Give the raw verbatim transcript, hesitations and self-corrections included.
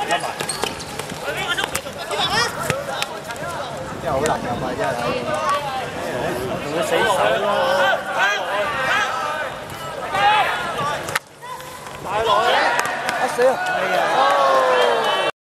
真係好難入啊！真係， 同佢死守咯。 大來啊！死啊！係啊！